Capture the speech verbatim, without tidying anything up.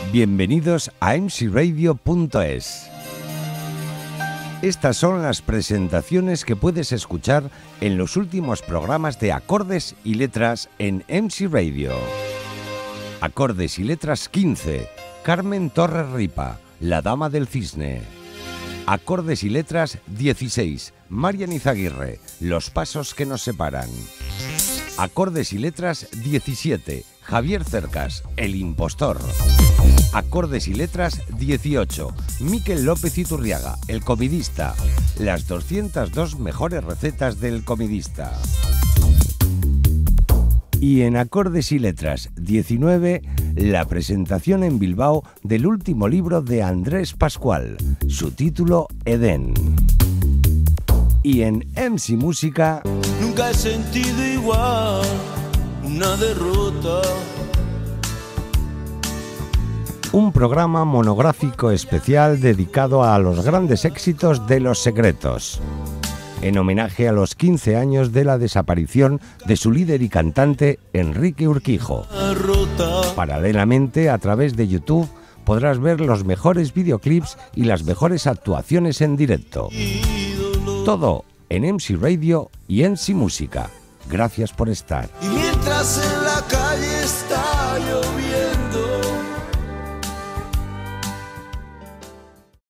Bienvenidos a M C Radio punto es. Estas son las presentaciones que puedes escuchar en los últimos programas de Acordes y Letras en M C Radio. Acordes y Letras quince, Carmen Torres Ripa, la Dama del Cisne. Acordes y Letras dieciséis, Marian Izaguirre, Los Pasos que nos separan. Acordes y Letras diecisiete, Javier Cercas, El Impostor. Acordes y Letras dieciocho, Miquel López Iturriaga, El Comidista. Las doscientas dos mejores recetas del comidista. Y en Acordes y Letras diecinueve, la presentación en Bilbao del último libro de Andrés Pascual, su título Edén. Y en M C Música... Nunca he sentido igual una derrota. Un programa monográfico especial dedicado a los grandes éxitos de Los Secretos, en homenaje a los quince años de la desaparición de su líder y cantante Enrique Urquijo. Paralelamente, a través de YouTube, podrás ver los mejores videoclips y las mejores actuaciones en directo. Todo en M C Radio y M C Música. Gracias por estar. Y mientras en la calle está lloviendo,